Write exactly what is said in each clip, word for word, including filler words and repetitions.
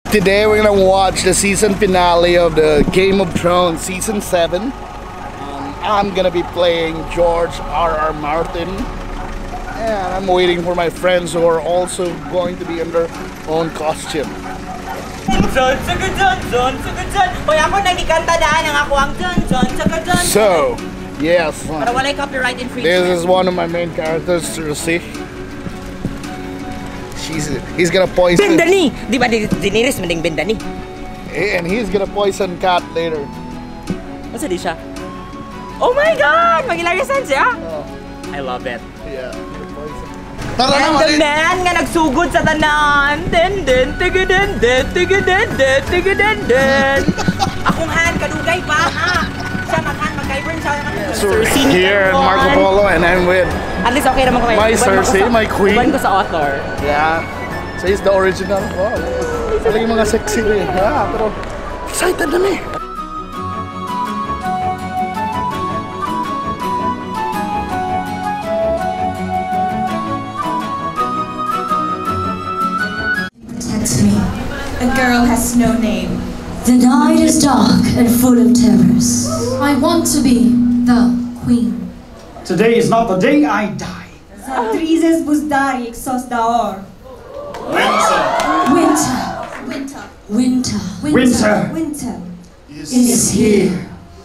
Today we're gonna watch the season finale of the Game of Thrones season seven. Um, I'm gonna be playing George R R Martin, and I'm waiting for my friends who are also going to be in their own costume. So, yes, this is one of my main characters, Cersei. She's, he's gonna poison. Bendani! Di ba Daenerys mending Bendani? And he's gonna poison Kath later. Masa di siya? Oh my God! Mag Ellaria Sands, yeah? Oh. I love it. Yeah. And the man nga nagsugod sa tanan. Den den tiga den den tiga den den tiga den den. Akong han kadugay pa ha. Siya maghan mag-Qyburn siya. So here at Marco Polo, and I'm with. At least okay naman ko. My Cersei, my queen. Uban ko sa author. Yeah. So he's the original. Wow. Talagang mga sexy rin. Yeah, pero excited na me. Me. A girl has no name. The night is dark and full of terrors. I want to be the queen. Today is not the day I die. Santrises busdari exhausdaor. Winter. Winter. Winter. Winter. Winter. Winter. Is, is here.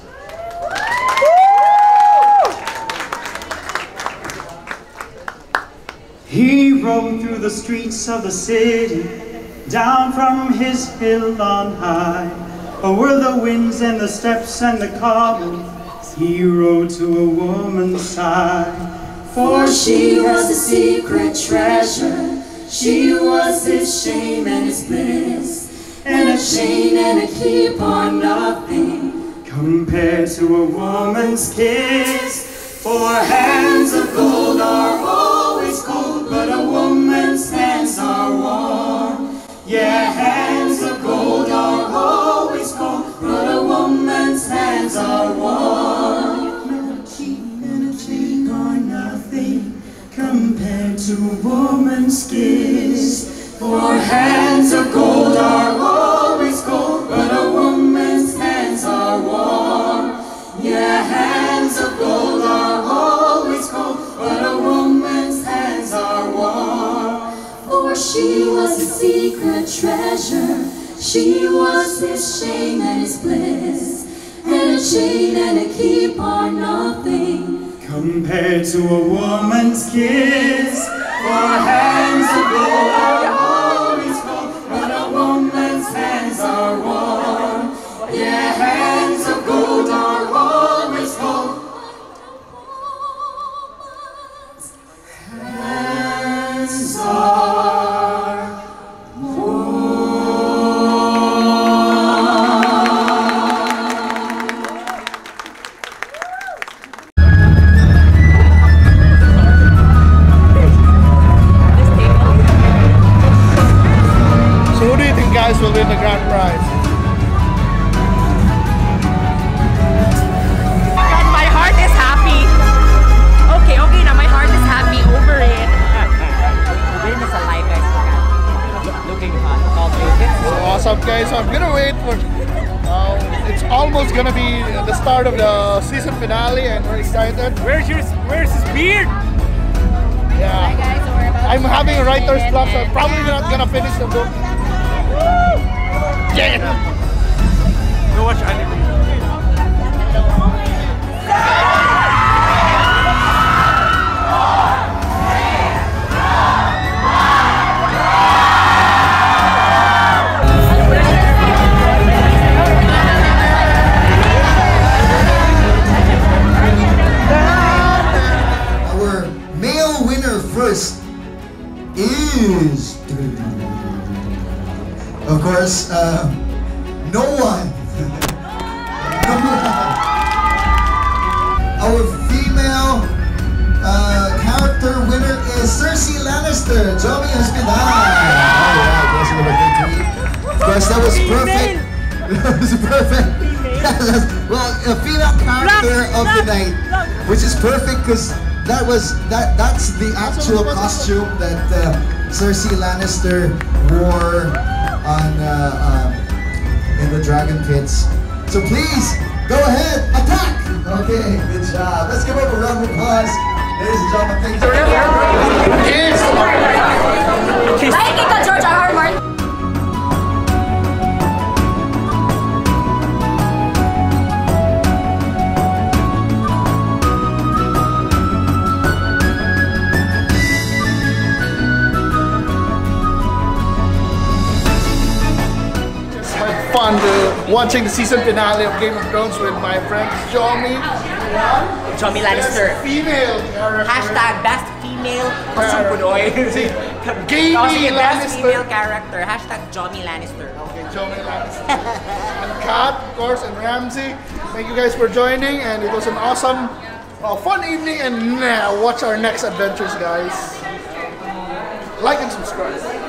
He rode through the streets of the city, down from his hill on high, over the winds and the steps and the cobbles, he rode to a woman's side. For she was a secret treasure, she was his shame and his bliss, and a chain and a keep are nothing compared to a woman's kiss. For hands of gold are always cold, but a woman's hands are warm. Yeah, hands of gold are always cold, but a woman's hands are warm. And a chain and a chain are nothing compared to a woman's kiss. For hands of gold are always cold, but a woman's hands are warm. Yeah, hands of gold are always cold, but a woman's hands are warm. For she was a secret treasure, she was his shame and his bliss, and a chain and a keep are nothing compared to a woman's kiss. For hands of gold are always cold, but a woman's hands are warm. Yeah, hands of gold are always cold. Hands are warm. So who do you think, guys, will win the grand prize? God, my heart is happy. Okay, okay na, my heart is happy over it. We're in a live, guys. Looking hot. So awesome, guys. So I'm gonna wait for. Uh, it's almost gonna be the start of the season finale, and we're excited. Where's your Where's his beard? Yeah. Hi guys, so we're about I'm to having a writer's and- block, so I'm and- probably yeah, not gonna finish the book. Yeah. Go watch anime. Our male winner first is, of course, uh, no one. No one. Our female uh, character winner is Cersei Lannister, Jomie Hospital. Alright, that's a little bit to Of course, that was perfect. That was perfect. Well, a female character of the night, which is perfect because that was that. That's the actual costume that uh, Cersei Lannister wore on uh, um, in the Dragon Pits. So please go ahead, attack. Okay, good job. Let's give up a round of applause, ladies and gentlemen. Thank you. Bye, kita George R R. Martin. Fun to watching the season finale of Game of Thrones with my friends Jomie. Jomie Lannister. Best female character. Hashtag best female Subudoy. Gamey Oh, sige, best Lannister. female character. Hashtag Jomie Lannister. Okay, Jomie Lannister. And Kath, of course, and Ramzy. Thank you guys for joining, and it was an awesome, uh, fun evening. And now, watch our next adventures, guys. Like and subscribe.